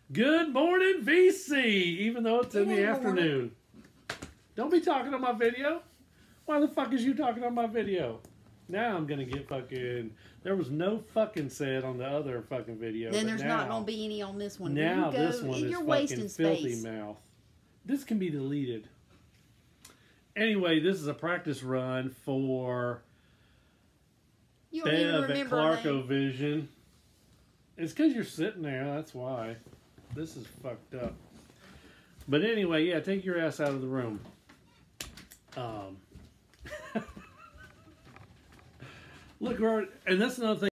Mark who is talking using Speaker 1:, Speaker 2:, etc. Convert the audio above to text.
Speaker 1: Good morning, VC, even though it's in the afternoon. Don't be talking on my video. Why the fuck is you talking on my video? Now I'm going to get fucking... There was no fucking said on the other fucking video.
Speaker 2: Then there's not going to be any on this one.
Speaker 1: Now this one is fucking filthy mouth. This can be deleted. Anyway, this is a practice run for Bev at Clarkovision. It's because you're sitting there, that's why. This is fucked up. But anyway, yeah, take your ass out of the room. Look, and that's another thing.